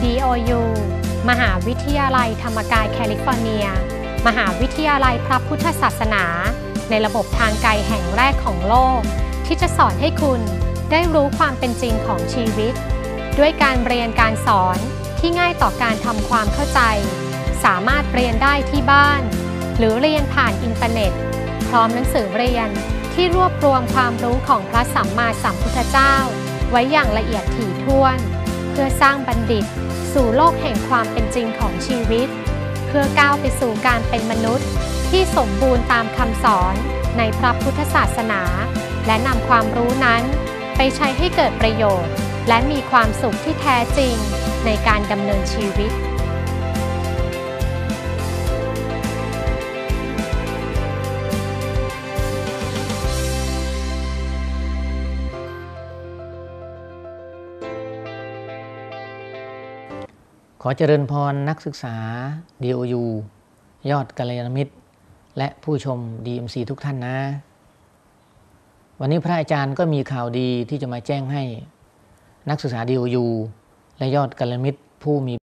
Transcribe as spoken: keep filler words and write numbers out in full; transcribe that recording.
ดี โอ ยู มหาวิทยาลัยธรรมกายแคลิฟอร์เนียมหาวิทยาลัยพระพุทธศาสนาในระบบทางไกลแห่งแรกของโลกที่จะสอนให้คุณได้รู้ความเป็นจริงของชีวิตด้วยการเรียนการสอนที่ง่ายต่อการทำความเข้าใจสามารถเรียนได้ที่บ้านหรือเรียนผ่านอินเทอร์เน็ตพร้อมหนังสือเรียนที่รวบรวมความรู้ของพระสัมมาสัมพุทธเจ้าไว้อย่างละเอียดถี่ถ้วนเพื่อสร้างบัณฑิตสู่โลกแห่งความเป็นจริงของชีวิตเพื่อก้าวไปสู่การเป็นมนุษย์ที่สมบูรณ์ตามคำสอนในพระพุทธศาสนาและนำความรู้นั้นไปใช้ให้เกิดประโยชน์และมีความสุขที่แท้จริงในการดำเนินชีวิตขอเจริญพรนักศึกษา ดี โอ ยู ยอดกัลยาณมิตรและผู้ชม ดี เอ็ม ซี ทุกท่านนะวันนี้พระอาจารย์ก็มีข่าวดีที่จะมาแจ้งให้นักศึกษา ดี โอ ยู และยอดกัลยาณมิตรผู้มี